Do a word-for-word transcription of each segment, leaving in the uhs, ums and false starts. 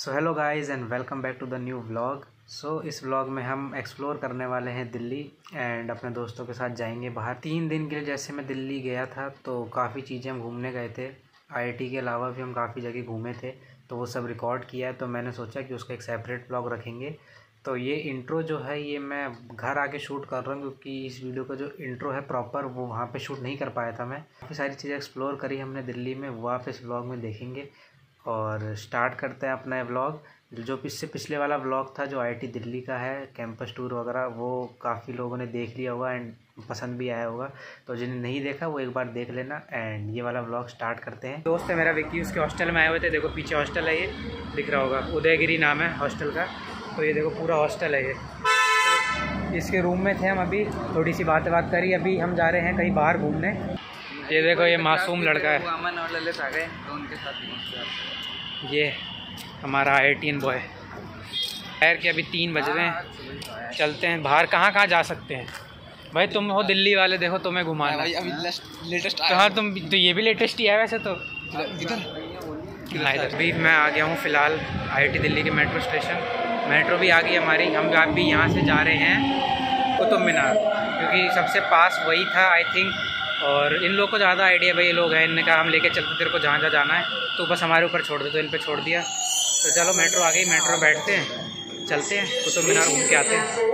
So hello guys and welcome back to the new vlog. So इस vlog में हम explore करने वाले हैं दिल्ली एंड अपने दोस्तों के साथ जाएंगे बाहर। तीन दिन के लिए जैसे मैं दिल्ली गया था तो काफ़ी चीज़ें हम घूमने गए थे। आईआईटी के अलावा भी हम काफ़ी जगह घूमे थे तो वो सब रिकॉर्ड किया है, तो मैंने सोचा कि उसका एक सेपरेट व्लॉग रखेंगे। तो ये इंट्रो जो है ये मैं घर आके शूट कर रहा हूँ क्योंकि इस वीडियो का जो इंट्रो है प्रॉपर वो वहाँ पे शूट नहीं कर पाया था। मैं काफ़ी सारी चीज़ें एक्सप्लोर करी हमने दिल्ली में, वो आप इस व्लॉग में देखेंगे। और स्टार्ट करते हैं अपना व्लॉग। जो इससे पिछले वाला व्लॉग था जो आईआईटी दिल्ली का है, कैंपस टूर वगैरह, वो काफ़ी लोगों ने देख लिया होगा एंड पसंद भी आया होगा। तो जिन्हें नहीं देखा वो एक बार देख लेना। एंड ये वाला व्लॉग स्टार्ट करते हैं। दोस्त है मेरा विक्की, उसके हॉस्टल में आए हुए थे। देखो पीछे हॉस्टल है, ये दिख रहा होगा, उदयगिरी नाम है हॉस्टल का। तो ये देखो पूरा हॉस्टल है ये। तो इसके रूम में थे हम, अभी थोड़ी सी बातें बात करी। अभी हम जा रहे हैं कहीं बाहर घूमने। ये देखो ये मासूम लड़का है, अमन और ललित आ गए तो उनके साथ ये हमारा आईआईटीएन बॉय। खैर कि अभी तीन बज रहे हैं, चलते हैं बाहर। कहाँ कहाँ जा सकते हैं भाई? तुम हो दिल्ली वाले, देखो तुम्हें घुमाना। लेटेस्ट कहाँ तुम तो ये भी लेटेस्ट ही है वैसे तो। इधर अभी मैं आ गया हूँ फ़िलहाल आईआईटी दिल्ली के मेट्रो स्टेशन। मेट्रो भी आ गई हमारी। हम अभी यहाँ से जा रहे हैं कुतुब मीनार क्योंकि सबसे पास वही था आई थिंक। और इन लोगों को ज़्यादा आइडिया भाई, ये लोग हैं, इनने कहा हम लेके चलते तेरे को जहाँ जहाँ जाना है, तो बस हमारे ऊपर छोड़ दे। तो इन पे छोड़ दिया। तो चलो मेट्रो आ गई, मेट्रो बैठते हैं, चलते हैं कुतुब मीनार घूम के आते हैं।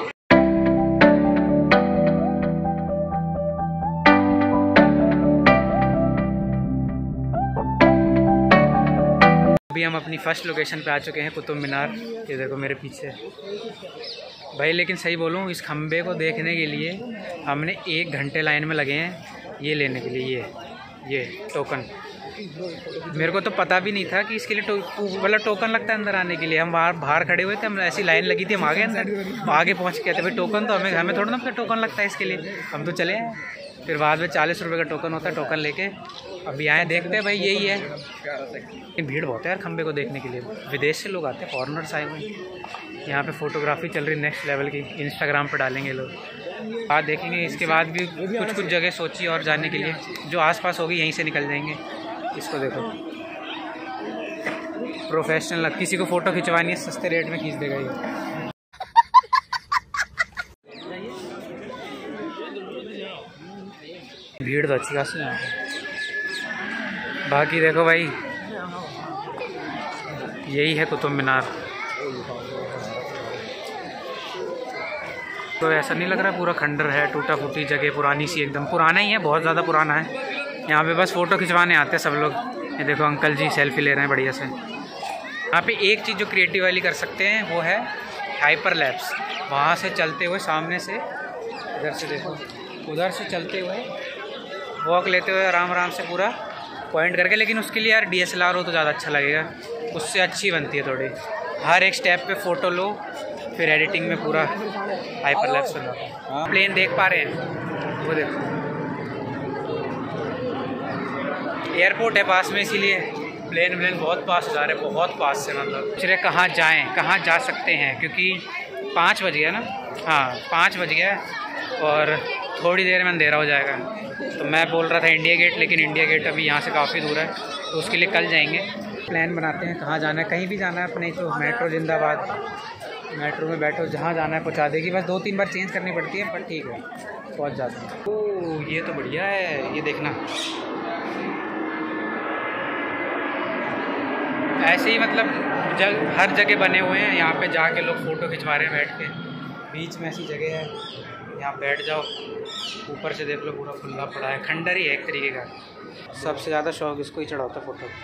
अभी हम अपनी फ़र्स्ट लोकेशन पे आ चुके हैं, कुतुब मीनार। ये देखो मेरे पीछे भाई। लेकिन सही बोलूँ, इस खम्बे को देखने के लिए हमने एक घंटे लाइन में लगे हैं ये लेने के लिए। ये ये टोकन मेरे को तो पता भी नहीं था कि इसके लिए टो, मतलब टोकन लगता है अंदर आने के लिए। हम बाहर बाहर खड़े हुए थे, हम ऐसी लाइन लगी थी, हम आगे अंदर आगे पहुँच के आते भाई। टोकन तो हमें हमें थोड़ा ना टोकन लगता है इसके लिए, हम तो चले हैं। फिर बाद में चालीस रुपये का टोकन होता है, टोकन लेके अभी आए, देखते हैं भाई। यही है, भीड़ बहुत है यार खम्बे को देखने के लिए। विदेश से लोग आते हैं, फॉरेनर्स आए हुए हैं। यहाँ पे फ़ोटोग्राफी चल रही नेक्स्ट लेवल की, इंस्टाग्राम पे डालेंगे लोग। आज देखेंगे इसके बाद भी कुछ कुछ जगह सोची और जाने के लिए, जो आसपास होगी यहीं से निकल जाएंगे। इसको देखो, प्रोफेशनल। किसी को फ़ोटो खिंचवानी है सस्ते रेट में खींच देगा ये। भीड़ तो अच्छी खासी है। बाकी देखो भाई, यही है कुतुब मीनार। तो ऐसा नहीं लग रहा पूरा खंडर है, टूटा फूटी जगह, पुरानी सी एकदम। पुराना ही है, बहुत ज़्यादा पुराना है। यहाँ पे बस फ़ोटो खिंचवाने आते हैं सब लोग। ये देखो अंकल जी सेल्फी ले रहे हैं बढ़िया से। यहाँ पे एक चीज़ जो क्रिएटिव वाली कर सकते हैं वो है हाइपर लैप्स। वहाँ से चलते हुए सामने से, इधर से देखो, उधर से चलते हुए वॉक लेते हुए आराम आराम से पूरा पॉइंट करके। लेकिन उसके लिए यार डीएसएलआर हो तो ज़्यादा अच्छा लगेगा, उससे अच्छी बनती है थोड़ी। हर एक स्टेप पे फ़ोटो लो, फिर एडिटिंग में पूरा हाइपर लैप्स बना। प्लेन देख पा रहे हैं, वो देखो एयरपोर्ट है पास में, इसीलिए प्लेन व्लेन बहुत पास जा रहे हैं, बहुत पास से। मतलब चले कहाँ जाएं, कहाँ जा सकते हैं, क्योंकि पाँच बज गया ना। हाँ पाँच बज गया और थोड़ी देर में अंधेरा हो जाएगा। तो मैं बोल रहा था इंडिया गेट, लेकिन इंडिया गेट अभी यहाँ से काफ़ी दूर है, तो उसके लिए कल जाएंगे। प्लान बनाते हैं कहाँ जाना है। कहीं भी जाना है अपने, तो मेट्रो जिंदाबाद। मेट्रो में बैठो, जहाँ जाना है पहुँचा देगी। बस दो तीन बार चेंज करनी पड़ती है, पर ठीक है, पहुँच जाते हैं। ओह ये तो बढ़िया है, ये देखना। ऐसे ही मतलब जग हर जगह बने हुए हैं। यहाँ पे जाके लोग फ़ोटो खिंचवा रहे हैं बैठ के। बीच में ऐसी जगह है, यहाँ बैठ जाओ। ऊपर से देख लो पूरा खुला पड़ा है, खंडर ही है एक तरीके का। सबसे ज़्यादा शौक इसको ही चढ़ाता है फ़ोटो।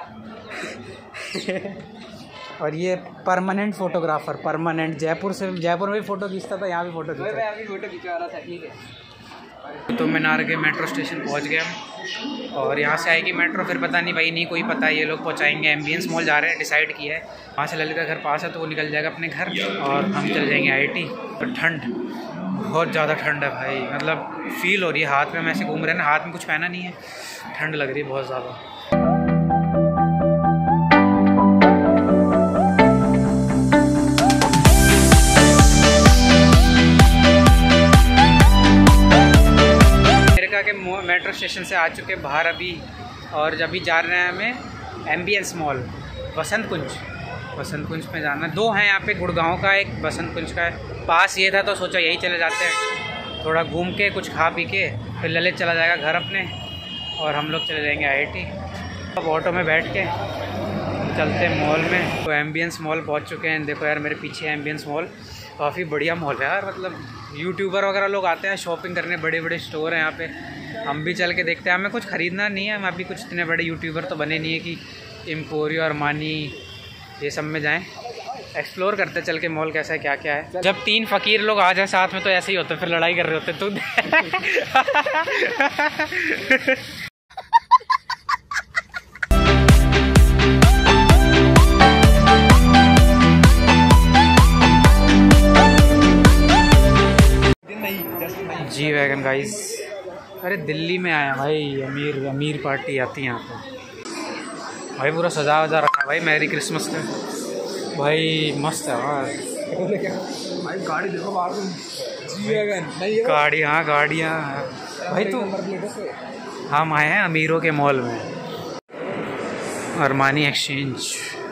और ये परमानेंट फ़ोटोग्राफ़र, परमानेंट। जयपुर से, जयपुर में भी फ़ोटो खींचता था, यहाँ भी फ़ोटो खींचा, अभी फोटो खिंचवा रहा था। ठीक है, कुतुब मीनार के मेट्रो स्टेशन पहुंच गए हम। और यहाँ से आएगी मेट्रो, फिर पता नहीं भाई, नहीं कोई पता। ये लोग पहुँचाएंगे। एम्बियंस मॉल जा रहे हैं, डिसाइड किया है। वहाँ से ललित का घर पास है तो वो निकल जाएगा अपने घर और हम चल जाएंगे आईआईटी। तो ठंड, बहुत ज़्यादा ठंड है भाई, मतलब फील हो रही है। हाथ में हम ऐसे घूम रहे हैं ना, हाथ में कुछ पहना नहीं है, ठंड लग रही है बहुत ज़्यादा। के मेट्रो स्टेशन से आ चुके बाहर अभी, और अभी जा रहे हैं हमें एम्बियंस मॉल, वसंत कुंज। बसंत कुंज में जाना, दो हैं यहाँ पे, गुड़गांव का एक, बसंत कुंज का है। पास ये था तो सोचा यही चले जाते हैं, थोड़ा घूम के कुछ खा पी के फिर ललित चला जाएगा घर अपने और हम लोग चले जाएंगे आई आई टी। अब ऑटो में बैठ के चलते हैं मॉल में। तो एम्बियंस मॉल पहुँच चुके हैं। देखो यार मेरे पीछे एम्बियंस मॉल, काफ़ी बढ़िया मॉल है यार, मतलब यूट्यूबर वगैरह लोग आते हैं शॉपिंग करने, बड़े बड़े स्टोर हैं यहाँ पे। हम भी चल के देखते हैं, हमें कुछ ख़रीदना नहीं है, हम अभी कुछ इतने बड़े यूट्यूबर तो बने नहीं है कि एम्पोरियो और मानी ये सब में जाएं। एक्सप्लोर करते चल के मॉल कैसा है क्या क्या है। जब तीन फ़कीर लोग आ जाए साथ में तो ऐसे ही होते, फिर लड़ाई कर रहे होते तो जी वैगन गाइस, अरे दिल्ली में आया भाई, अमीर अमीर पार्टी आती है यहाँ पे भाई। पूरा सजा वजा रखा है भाई, मैरी क्रिसमस का भाई, मस्त है भाई। गाड़ी देखो बाहर, जी वैगन गाड़ी, हाँ गाड़ियाँ भाई। तो हम आए हैं अमीरों के मॉल में, अरमानी एक्सचेंज,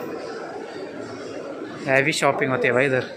हैवी शॉपिंग होती है भाई इधर।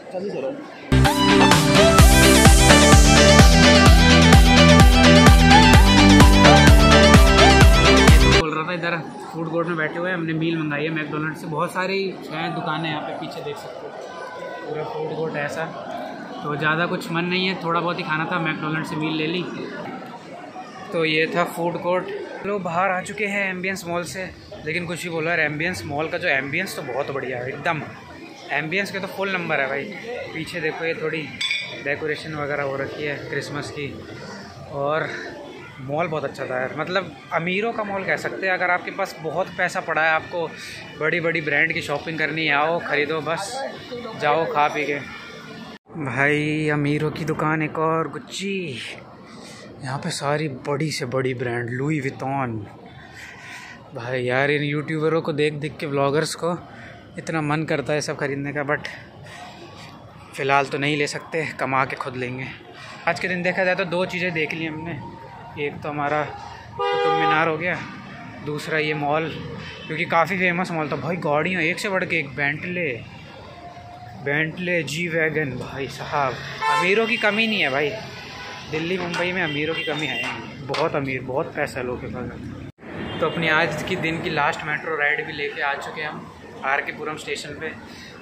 इधर फूड कोर्ट में बैठे हुए हैं, हमने मील मंगाई है मैकडोनल्ड से। बहुत सारी हैं दुकानें यहाँ पे, पीछे देख सकते हो पूरा फूड कोर्ट है ऐसा। तो ज़्यादा कुछ मन नहीं है, थोड़ा बहुत ही खाना था, मैकडोनल्ड से मील ले ली। तो ये था फूड कोर्ट। लोग बाहर आ चुके हैं एम्बियंस मॉल से, लेकिन कुछ ही बोला यार, एम्बियंस मॉल का जो एम्बियंस तो बहुत बढ़िया है एकदम, एम्बियंस के तो फुल नंबर है भाई। पीछे देखो ये थोड़ी डेकोरेशन वगैरह हो रखी है क्रिसमस की, और मॉल बहुत अच्छा था यार, मतलब अमीरों का मॉल कह सकते हैं। अगर आपके पास बहुत पैसा पड़ा है, आपको बड़ी बड़ी ब्रांड की शॉपिंग करनी है, आओ ख़रीदो बस, जाओ खा पी के। भाई अमीरों की दुकान एक और, गुच्ची, यहाँ पे सारी बड़ी से बड़ी ब्रांड, लुई विटॉन। भाई यार इन यूट्यूबरों को देख देख के, व्लॉगर्स को इतना मन करता है सब ख़रीदने का, बट फ़िलहाल तो नहीं ले सकते, कमा के खुद लेंगे। आज के दिन देखा जाए तो दो चीज़ें देख ली हमने, एक तो हमारा कुतुब मीनार हो गया, दूसरा ये मॉल, क्योंकि काफ़ी फेमस मॉल था भाई। गाड़ियाँ एक से बढ़ के एक, बेंटले बेंटले जी वैगन, भाई साहब अमीरों की कमी नहीं है भाई, दिल्ली मुंबई में अमीरों की कमी है, बहुत अमीर, बहुत पैसा लोगों के पास। तो अपनी आज की दिन की लास्ट मेट्रो राइड भी लेके आ चुके हैं हम आर के पुरम स्टेशन पे।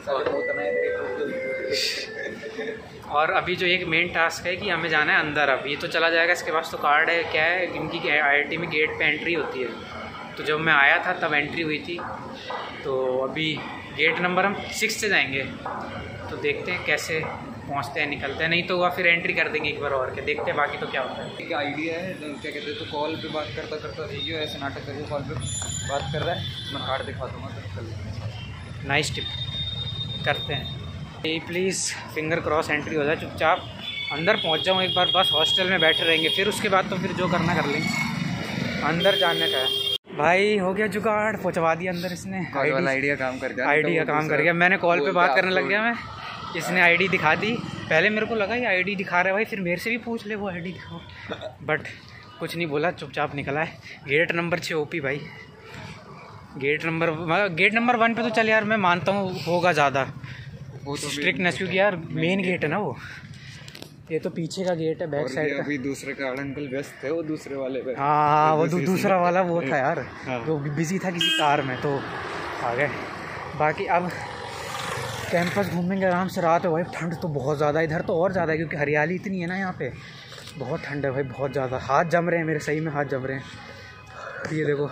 और अभी जो एक मेन टास्क है कि हमें जाना है अंदर। अब ये तो चला जाएगा, इसके पास तो कार्ड है, क्या है इनकी आई आई टी में गेट पे एंट्री होती है। तो जब मैं आया था तब एंट्री हुई थी, तो अभी गेट नंबर हम सिक्स से जाएंगे, तो देखते हैं कैसे पहुंचते हैं, निकलते हैं, नहीं तो वह फिर एंट्री कर देंगे एक बार और के, देखते हैं बाकी तो क्या होता है। एक आइडिया है, क्या कहते हैं, तो कॉल पे बात करता करता रहिए, ऐसे नाटक करके कॉल पे बात कर रहा है, मैं कार्ड दिखा दूँगा तो नाइस टिप करते हैं। प्लीज़ फिंगर क्रॉस एंट्री हो जाए, चुपचाप अंदर पहुंच जाऊं एक बार, बस हॉस्टल में बैठे रहेंगे, फिर उसके बाद तो फिर जो करना कर लेंगे। अंदर जाने का है भाई, हो गया जुगाड़, पहुंचवा दिया अंदर इसने। कॉल वाला आइडिया काम कर गया, आईडी का काम कर गया। मैंने कॉल पे बात करने लग गया मैं, इसने आईडी दिखा दी। पहले मेरे को लगा ये आईडी दिखा रहा है भाई, फिर मेरे से भी पूछ ले वो आईडी दिखाओ, बट कुछ नहीं बोला, चुपचाप निकला है। गेट नंबर छः ओपी भाई, gate number gate number one पे तो चल यार मैं मानता हूँ होगा ज़्यादा वो तो स्ट्रिक्टनेस, क्योंकि यार मेन गेट है ना वो, ये तो पीछे का गेट है बैक साइड का। अभी दूसरे कार्ड अंकल व्यस्त थे, वो दूसरे वाले पे। हाँ हाँ वो दू, दूसरा वाला वो था यार, वो बिजी था किसी कार में, तो आ गए। बाकी अब कैंपस घूमेंगे आराम से। रात है भाई, ठंड तो बहुत ज़्यादा, इधर तो और ज़्यादा है क्योंकि हरियाली इतनी है ना यहाँ पे, बहुत ठंड है भाई, बहुत ज़्यादा। हाथ जम रहे हैं मेरे, सही में हाथ जम रहे हैं। ये देखो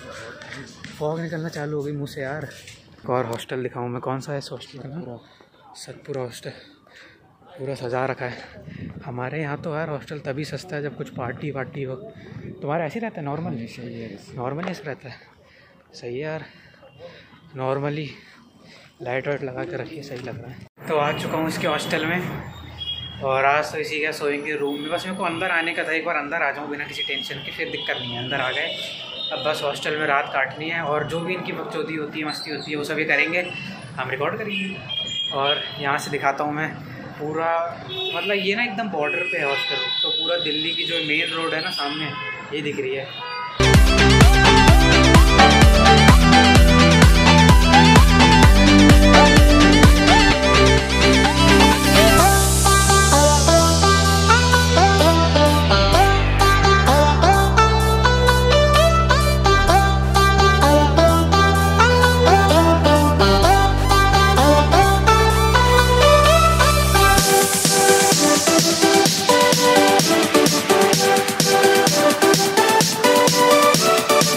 फॉग निकलना चालू हो गई मुँह से यार। एक और हॉस्टल दिखाऊँ मैं, कौन सा है इस हॉस्टल का नाम? सतपुरा हॉस्टल, पूरा सजा रखा है। हमारे यहाँ तो यार हॉस्टल तभी सस्ता है जब कुछ पार्टी वार्टी हो। तुम्हारा ऐसे ही रहता है नॉर्मल? सही है, नॉर्मली ऐसा रहता है। सही है यार, नॉर्मली लाइट वाइट लगा के रखिए, सही लग रहा है। तो आ चुका हूँ इसके हॉस्टल में, और आज तो इसी का सोएंगे रूम में। बस मेरे को अंदर आने का था, एक बार अंदर आ जाऊँ बिना किसी टेंशन के, फिर दिक्कत नहीं है। अंदर आ गए, अब बस हॉस्टल में रात काटनी है, और जो भी इनकी बकचोदी होती है, मस्ती होती है, वो सभी करेंगे, हम रिकॉर्ड करेंगे। और यहाँ से दिखाता हूँ मैं पूरा, मतलब ये ना एकदम बॉर्डर पे है हॉस्टल, तो पूरा दिल्ली की जो मेन रोड है ना सामने, ये दिख रही है।